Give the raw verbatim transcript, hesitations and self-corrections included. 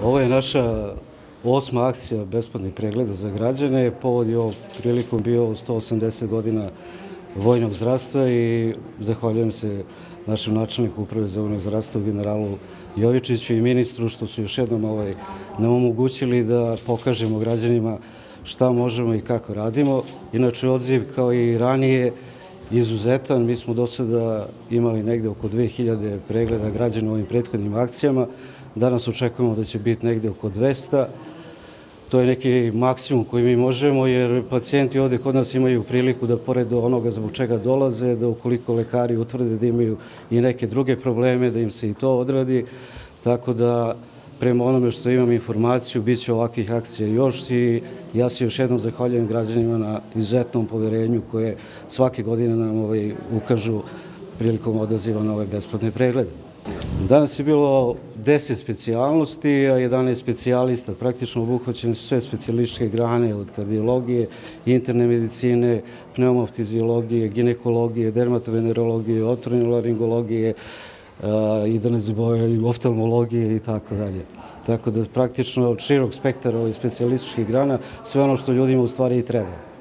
Ovo je naša osma akcija besplatnih pregleda za građane. Povod je ovom prilikom bio sto osamdeset godina vojnog zdravstva i zahvaljujem se našem načelniku Uprave za vojno zdravstvo, generalu Jovičiću i ministru što su još jednom ovaj, nam omogućili da pokažemo građanima šta možemo i kako radimo. Inače, odziv kao i ranije izuzetan. Mi smo do sada imali negde oko dve hiljade pregleda građana u ovim prethodnim akcijama. Danas očekujemo da će biti negde oko dvesta. To je neki maksimum koji mi možemo, jer pacijenti ovde kod nas imaju priliku da pored onoga zbog čega dolaze, da ukoliko lekari utvrde da imaju i neke druge probleme, da im se i to odradi. Tako da, prema onome što imam informaciju, bit će ovakvih akcija još i ja se još jednom zahvaljujem građanima na izuzetnom poverenju koje svake godine nam ovaj, ukažu prilikom odaziva na ove besplatne preglede. Danas je bilo deset specijalnosti, a jedanaest specijalista. Praktično obuhvaćene su sve specijalističke grane od kardiologije, interne medicine, pneumofiziologije, ginekologije, dermatovenerologije, otorinolaringologije i da ne zaboravim oftalmologije i tako dalje. Tako da praktično od širok spektra ovih specijalističkih grana sve ono što ljudima u stvari i treba.